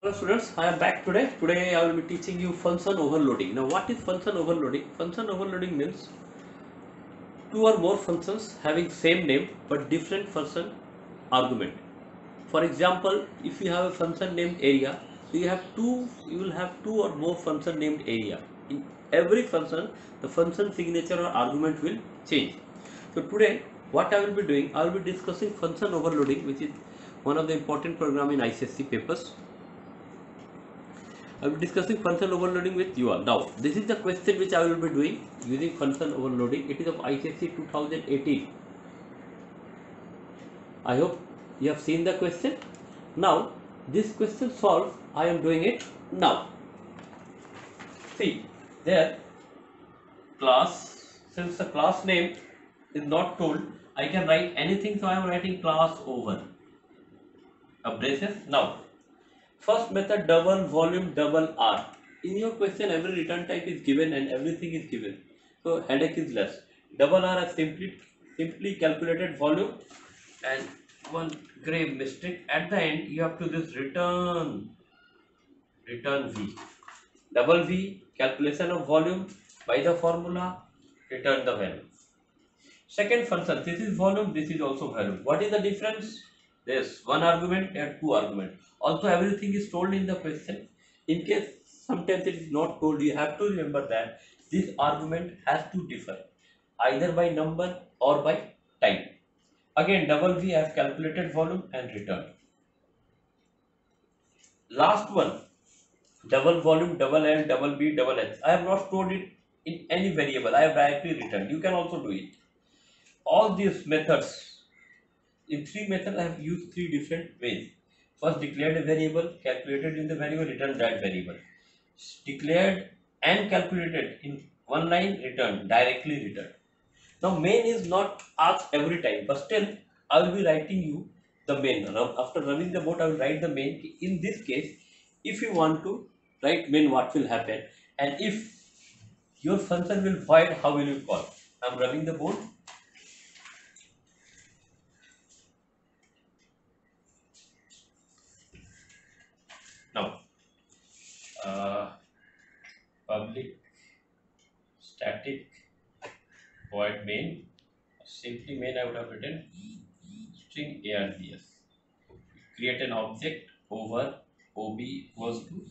Hello students, I am back today. Today I will be teaching you function overloading. Now what is function overloading? Function overloading means two or more functions having same name but different function argument. For example, if you have a function named area, so you will have two or more function named area. In every function, the function signature or argument will change. So today what I will be doing, I will be discussing function overloading, which is one of the important program in ICSE papers. I will be discussing function overloading with you all. Now, this is the question which I will be doing using function overloading. It is of ICSE 2018. I hope you have seen the question. Now, this question solved, I am doing it now. See, there class, since the class name is not told, I can write anything, so I am writing class over a braces. Now, first method, double volume double R. In your question, every return type is given and everything is given, so headache is less. Double R is simply calculated volume, and one grave mistake at the end. You have to this return V. Double V, calculation of volume by the formula, return the value. Second function, this is volume, this is also volume. What is the difference? There's one argument and two argument. Also everything is told in the question. In case sometimes it is not told, you have to remember that this argument has to differ either by number or by time. Again, double V, I have calculated volume and returned. Last one, double volume, double L, double B, double H. I have not stored it in any variable. I have directly returned. You can also do it. All these methods, in three methods I have used three different ways. First, declared a variable, calculated in the variable, returned that variable. Declared and calculated in one line, returned, directly returned. Now main is not asked every time, but still I will be writing you the main. Now, after running the board, I will write the main. In this case, if you want to write main, what will happen? And if your function will void, how will you call? I am running the board. Now, public static void main, simply main I would have written string args. Create an object over ob equals to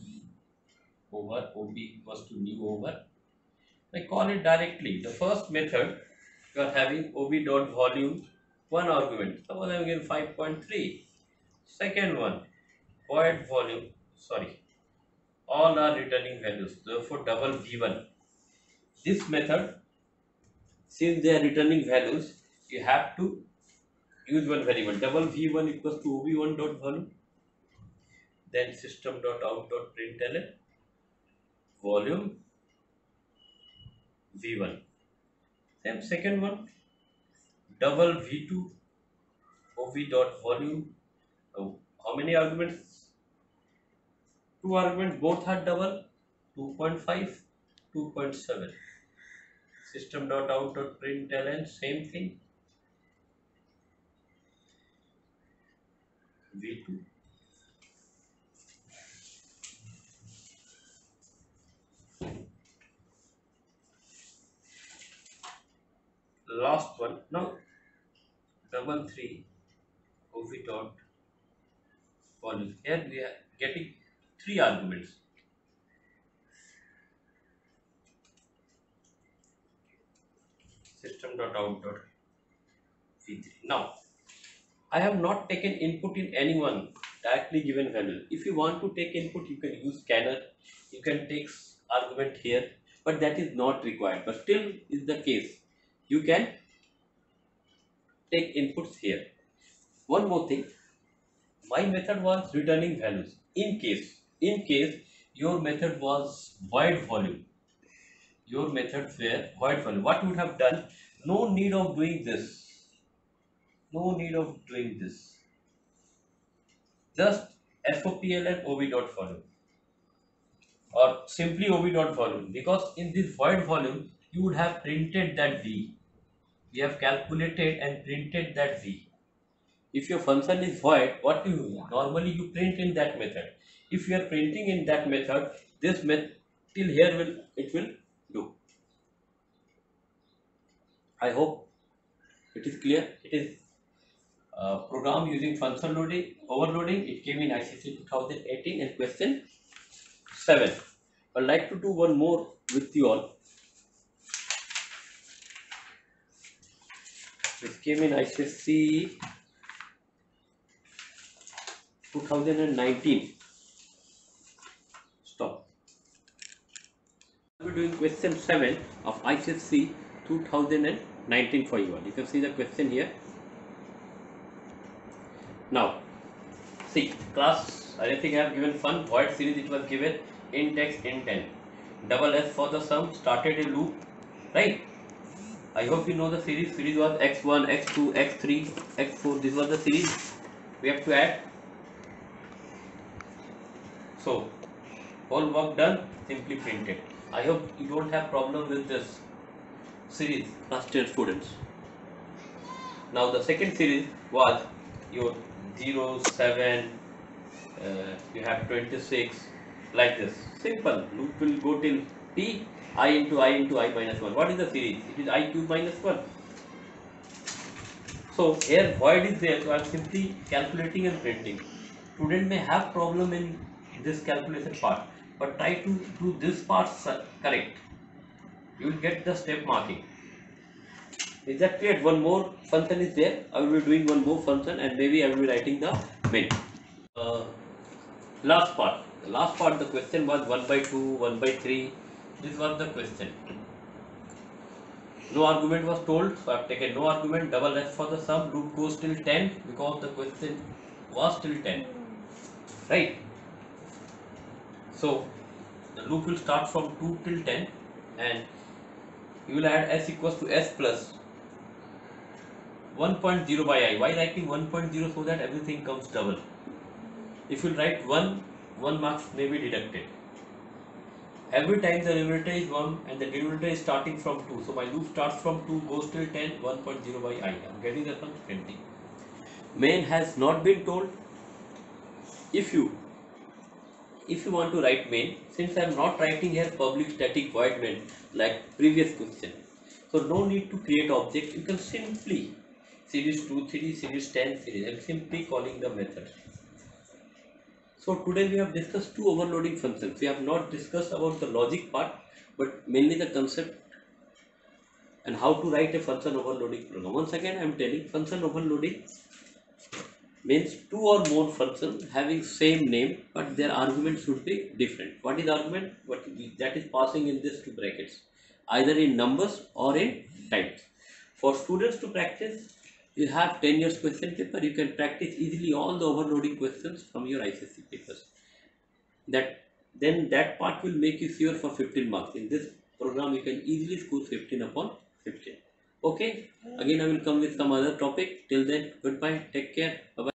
new over. I call it directly. The first method, you are having ob dot volume, one argument. Suppose I am given 5.3. Second one, void volume. Sorry, all are returning values. Therefore, double v1. This method, since they are returning values, you have to use one variable. Double v1 equals to ob1 dot volume. Then system dot out dot println volume v1. Then second one, double v2 ob dot volume. How many arguments? Two arguments, both are double. 2.5, 2.7. System dot out dot println, same thing. v2. Last one. Now double 3 ob dot volume. Here we are getting three arguments. System dot out dot v3. Now I have not taken input in anyone directly given value. If you want to take input, you can use scanner. You can take argument here, but that is not required. But still is the case. You can take inputs here. One more thing. My method was returning values. In case your method was void volume, what you would have done? No need of doing this. Just FOPL and OB dot volume, or simply OB dot volume, because in this void volume you would have printed that V. We have calculated and printed that V. If your function is void, what you normally you print in that method. If you are printing in that method, this method till here will do. I hope it is clear. It is program using function loading overloading. It came in ICC 2018 and question 7. I'd like to do one more with you all. This came in ICC 2019. Stop. We're doing question 7 of ICC 2019 for you all. You can see the question here. Now, see, class, I think I have given fun void series. It was given in text intent. Double S for the sum, started a loop, right? I hope you know the series. Series was x1, x2, x3, x4. This was the series we have to add. So, whole work done, simply printed. I hope you don't have problem with this series, class 10 students. Now, the second series was your 0, 7, you have 26, like this. Simple. Loop will go till t, I into I into I minus 1. What is the series? It is I cube minus 1. So here void is there, so I am simply calculating and printing. Student may have problem in this calculation part, but try to do this part correct. You will get the step marking. Is that clear? One more function is there. I will be doing one more function and maybe I will be writing the main. Last part. The last part, the question was 1 by 2, 1 by 3. This was the question. No argument was told, so I have taken no argument. Double S for the sum. Loop goes till 10 because the question was till 10. Right? So the loop will start from 2 till 10 and you will add S equals to S plus 1.0 by I. Why writing 1.0? So that everything comes double. If you write 1 marks may be deducted. Every time the numerator is 1 and the denominator is starting from 2. So my loop starts from 2, goes till 10, 1.0 by I. I am getting that from 20. Main has not been told. If you want to write main, since I am not writing here public static void main like previous question, so no need to create object. You can simply series 2, series 10, series. I am simply calling the method. So today we have discussed two overloading functions. We have not discussed about the logic part, but mainly the concept and how to write a function overloading program. Once again I am telling, function overloading means two or more functions having same name but their argument should be different. What is argument? That is passing in these two brackets, either in numbers or in types. For students to practice, you have 10 years question paper. You can practice easily all the overloading questions from your ICSE papers. Then that part will make you sure for 15 marks. In this program, you can easily score 15 upon 15. Okay. Again, I will come with some other topic. Till then, goodbye. Take care. Bye bye.